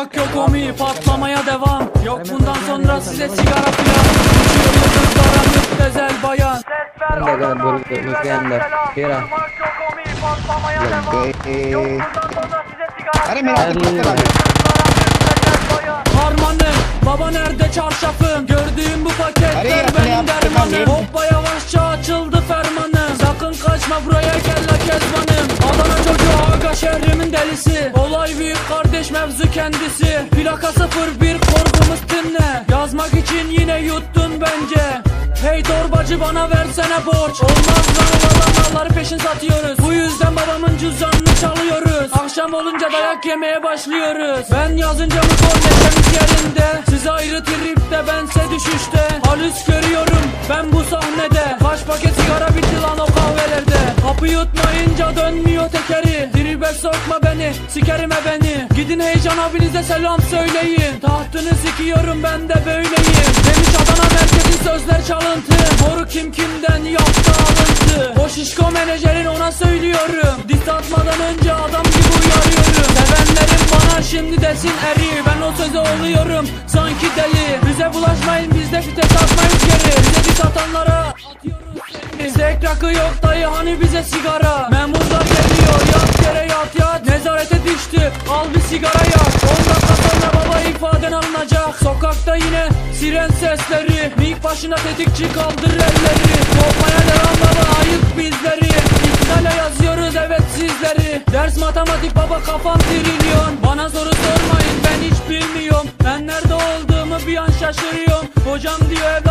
Durmak yok omi, patlamaya devam. Yok bundan sonra size sigara filan. İçiyor yıldızlara müptezel bayan. Ses ver adama, selam. Durmak yok omi, patlamaya devam. Yok bundan sonra size sigara filan. Harmanım, baba nerede çarşafım? Gördüğüm bu paketler benim dermanım. Hoppa yavaşça açıldı fermanım. Sakın kaçma buraya gel la kezbanım. Adana çocuğu aga şehrimin delisi. Olay büyük kardeş mevzu kendisi. Plaka 01 korkumuz tınne. Yazmak için yine yuttun bence. Hey torbacı bana versene borç. Olmaz lan vallahi peşin satıyoruz. Bu yüzden babamın cüzdanını çalıyoruz. Akşam olunca dayak yemeye başlıyoruz. Ben yazınca bu kol neşemiz yerinde. Siz ayrı tripte bense düşüşte. Halüs görüyorum ben bu sahnede. Kaç paket sigara bitti lan o kahvelerde. Hapı yutmayınca dönmüyor tekeri. Tribe sokma beni, sikerime beni. Gidin Heyecan abinize selam söyleyin. Tahtını sikiyorum ben de böyleyim. Demiş Adana merkezin sözler çalıntı. Moru kim kimden yaptı alıntı. O şişko menajerin ona söylüyorum. Diss atmadan önce adam gibi uyarıyorum. Sevenlerim bana şimdi desin eri. Ben o söze oluyorum sanki deli. Bize bulaşmayın biz de vites atmayız geri. Bize diss atanlara atıyoruz seni. Zek rakı yok dayı hani bize sigara. Memurlar geliyor yat yere yat. Nezarete düştü al bir sigara yak. 10 dakika sonra baba ifaden alınacak. Sokakta yine siren sesleri. Mik başına tetikçi kaldır elleri. Kopmaya devam baba ayık bizleri. İktidale yazıyoruz evet sizleri. Ders matematik baba kafam trilyon. Bana soru sormayın ben hiç bilmiyorum. Ben nerede olduğumu bir an şaşırıyorum. Hocam diyor